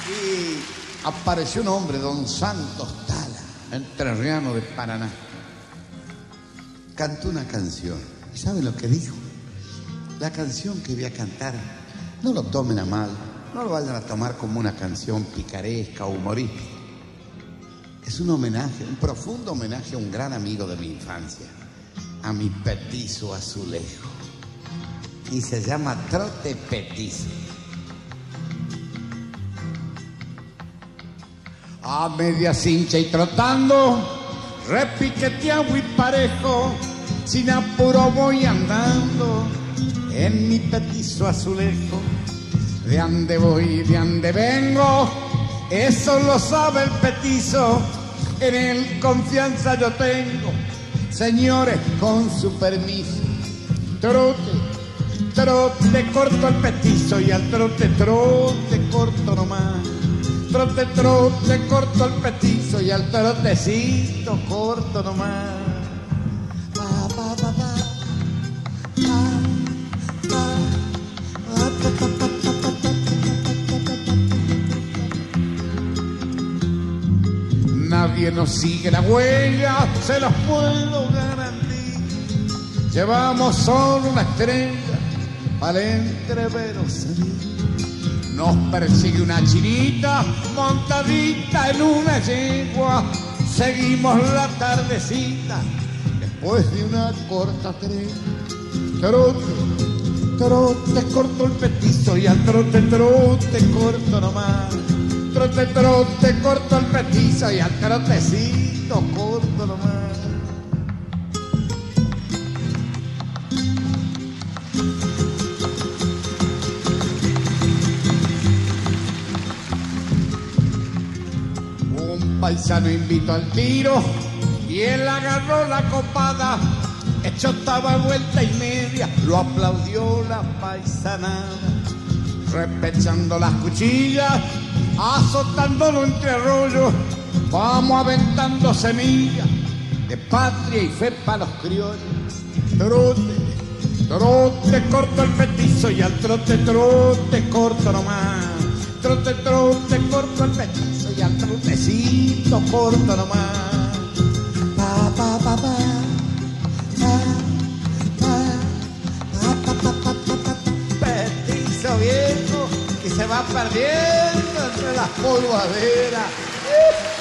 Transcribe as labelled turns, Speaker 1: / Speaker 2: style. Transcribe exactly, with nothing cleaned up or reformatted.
Speaker 1: Y apareció un hombre, don Santos Tala, entrerriano de Paraná. Cantó una canción. ¿Y saben lo que dijo? La canción que voy a cantar, no lo tomen a mal, no lo vayan a tomar como una canción picaresca o humorística. Es un homenaje, un profundo homenaje a un gran amigo de mi infancia, a mi petizo Azulejo. Y se llama Trote Petizo. A media cincha y trotando, repiqueteado y parejo, sin apuro voy andando en mi petizo Azulejo. De ande voy, de ande vengo, eso lo sabe el petizo, en él confianza yo tengo. Señores, con su permiso, trote, trote, corto el petizo y al trote, trote, corto nomás. Trote, trote, corto el petizo y al trotecito corto nomás. Pa, pa, pa, pa. Nadie nos sigue la huella, se los puedo garantizar. Llevamos solo una estrella para el entrevero salir. Nos persigue una chinita montadita en una yegua. Seguimos la tardecita después de una corta tregua. Trote, trote, corto el petizo y al trote, trote, corto nomás. Trote, trote, corto el petizo y al trotecito corto nomás. Un paisano invitó al tiro y él agarró la copada. Hecho estaba vuelta y media, lo aplaudió la paisanada. Repechando las cuchillas, azotándolo entre arroyos, vamos aventando semillas de patria y fe para los criollos. Trote, trote, corto el petizo y al trote, trote, corto nomás. Trote, trote, corto el petizo y al trotecito corto nomás. Pa, pa, pa, pa. Petizo viejo que se va perdiendo entre las polvaderas.